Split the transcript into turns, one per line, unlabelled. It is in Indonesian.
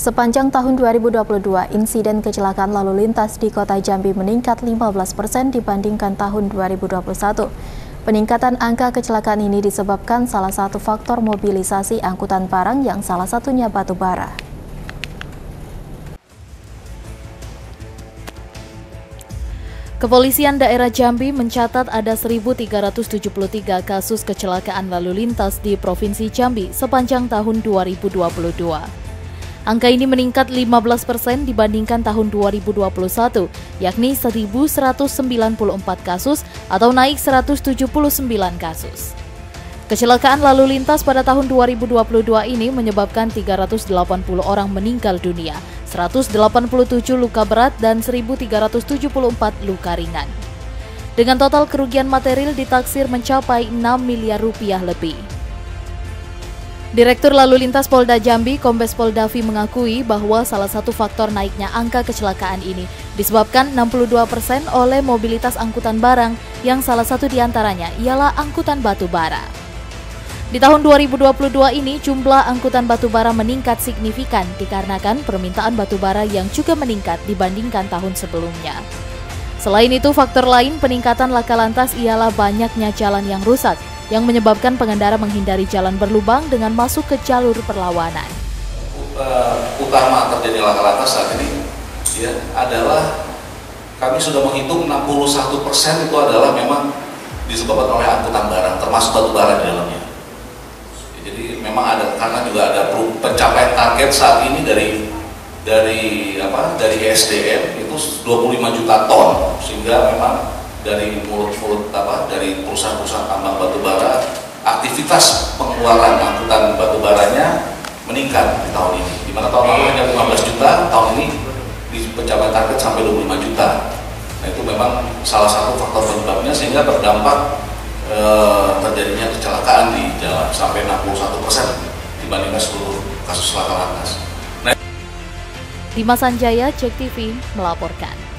Sepanjang tahun 2022, insiden kecelakaan lalu lintas di Kota Jambi meningkat 15% dibandingkan tahun 2021. Peningkatan angka kecelakaan ini disebabkan salah satu faktor mobilisasi angkutan barang yang salah satunya batu bara. Kepolisian daerah Jambi mencatat ada 1.373 kasus kecelakaan lalu lintas di Provinsi Jambi sepanjang tahun 2022. Angka ini meningkat 15% dibandingkan tahun 2021, yakni 1.194 kasus atau naik 179 kasus. Kecelakaan lalu lintas pada tahun 2022 ini menyebabkan 380 orang meninggal dunia, 187 luka berat dan 1.374 luka ringan. Dengan total kerugian material ditaksir mencapai 6 miliar rupiah lebih. Direktur Lalu Lintas Polda Jambi, Kombes Pol Davi mengakui bahwa salah satu faktor naiknya angka kecelakaan ini disebabkan 62% oleh mobilitas angkutan barang yang salah satu diantaranya ialah angkutan batu bara. Di tahun 2022 ini jumlah angkutan batu bara meningkat signifikan dikarenakan permintaan batu bara yang juga meningkat dibandingkan tahun sebelumnya. Selain itu, faktor lain peningkatan laka lantas ialah banyaknya jalan yang rusak, yang menyebabkan pengendara menghindari jalan berlubang dengan masuk ke jalur perlawanan.
Utama terjadi laka lantas saat ini adalah kami sudah menghitung 61% itu adalah memang disebabkan oleh angkutan barang, termasuk batu bara di dalamnya. Jadi memang ada, karena juga ada pencapaian target saat ini dari SDM itu 25 juta ton, sehingga memang dari dari perusahaan-perusahaan tambang batubara, aktivitas pengeluaran angkutan batubaranya meningkat di tahun ini. Di mana tahun lalu hanya 15 juta, tahun ini pencapaian target sampai 25 juta. Nah, itu memang salah satu faktor penyebabnya sehingga berdampak terjadinya kecelakaan di jalan sampai 61% dibandingkan seluruh kasus laka lantas.
Dimas Sanjaya, JEK TV melaporkan.